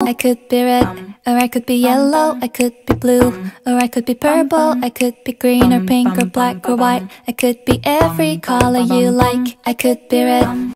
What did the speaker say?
I could be red, or I could be yellow, I could be blue, or I could be purple, I could be green or pink or black or white. I could be every color you like. I could be red.